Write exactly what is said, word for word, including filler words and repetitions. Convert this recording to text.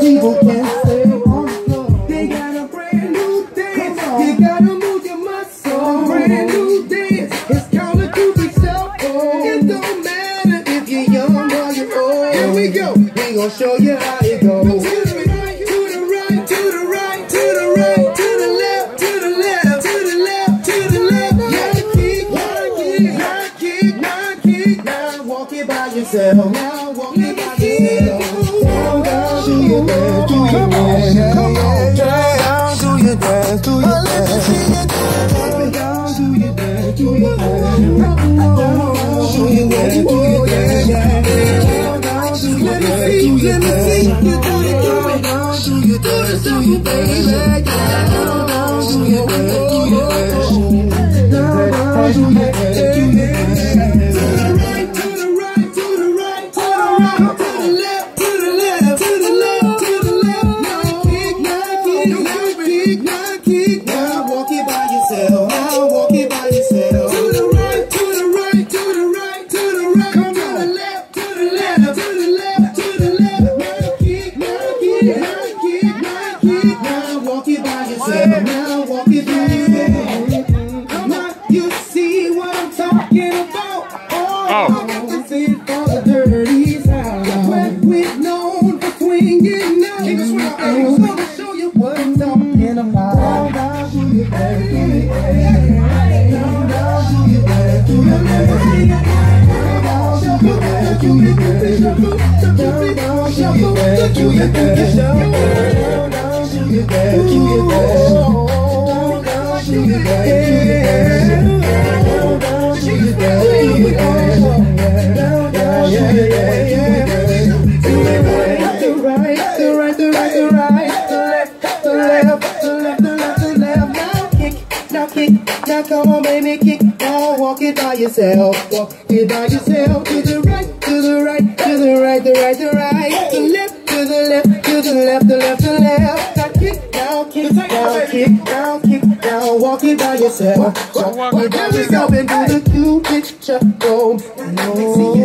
people can say on the floor. They got a brand new dance. You gotta move your muscle. Brand new dance. It's called a groovy shuffle. It don't matter if you're young or you're old. Here we go. We gon' show you how it goes. To the right, to the right, to the right, to the right, to the left, to the left, to the left, to the left. Now kick, now kick, now kick, now kick. Now walk it by yourself. Now walk it by yourself. Down, down, do your dance, do your dance. Come on, down, do your dance, do your dance. Down, down, do your dance, do your dance. Down, do your dance, do your dance. Down, down, do your dance, do your dance. Down, down, do your dance, do your dance. Down, down, do your dance, do your dance. Down, down, do your dance, do your dance. To the right, to the right, to the right, to the right, to the left, to the left, to the left, to the left. Now kick, now kick, now kick, now kick. Now walk it by yourself. Now walk it by yourself. To the right, to the right, to the right, to the right. Come to the left, to the left, to the left, to the left. Now kick, now kick, now kick, now kick. Now walk it by yourself. Now walk it by yourself. Now you see what I'm talking about. Oh, this is for the dirty side. Where we're known for swinging now. I'm gonna show you what I'm talking about. Down, down, do your dance, do your dance. Down, down, do your dance, do your dance. Down, down, do your dance, do your dance. Down, down, do your dance, do your dance. Down, down, do your dance, do your dance. Down, down, do your dance, do your dance. Down, down, do your dance, do your dance. Down, down, do your dance, do your dance. To the right, the right, the right, the right, the left, the left, the left, the left, the left. Now kick, now kick, now come on, baby, kick. Now walk it by yourself, walk it by yourself. To the right, to the right, to the right, the right, the right, the left, to the left, to the left, the left, the left. Now kick, now kick, now kick, now kick, now walk it by yourself. Walk it by yourself and do the Cupid shuffle. I know.